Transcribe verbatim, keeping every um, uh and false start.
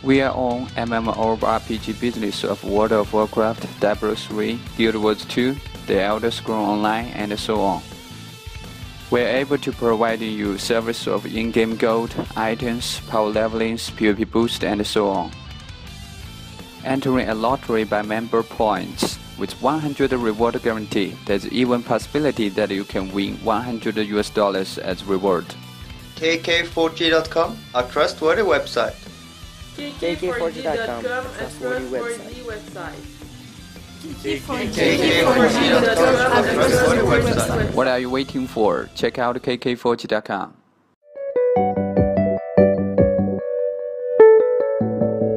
We are on MMORPG business of World of Warcraft, Diablo three, Guild Wars two, The Elder Scrolls Online, and so on. We are able to provide you service of in-game gold, items, power levelings, PvP boost, and so on. Entering a lottery by member points. With one hundred reward guarantee, there's even possibility that you can win one hundred U S dollars as reward. K K four G dot com, a trustworthy website. K K four G dot com, a trustworthy website. K K four G dot com, a trustworthy website. What are you waiting for? Check out K K four G dot com.